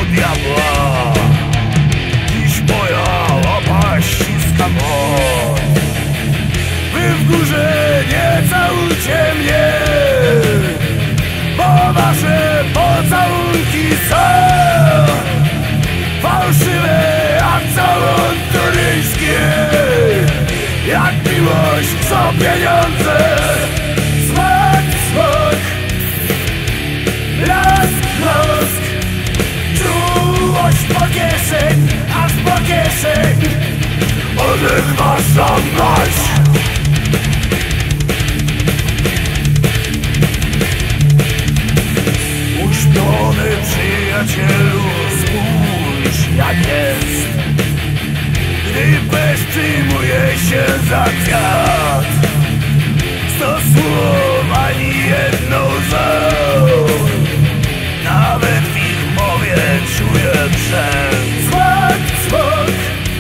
diabła. Dziś moja łapa ściska moc. Wy w górze nie całujcie mnie, bo wasze pocałunki są fałszywe jak całun turyńskie, jak miłość są pieniądze. Smak, smak, lask, lask, czułość po kieszeń, aż po kieszeń odrywasz żadność. Uśpiony przyjacielu, spójrz jak jest, gdy pesz przyjmuje się za kwiat. 100 słów, ani jedną łzą, nawet w ich mowie czuję brzęk. Smak, smak,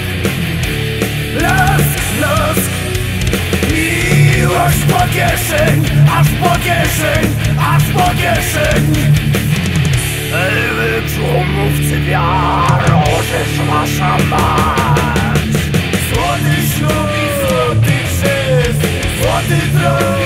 lask, lask, miłość po kieszeń, aż po kieszeń, aż po kieszeń. Ej wy brzuchomówcy wiaro, żeż wasza mać. Złoty ślub i złoty chrzest, złoty tron.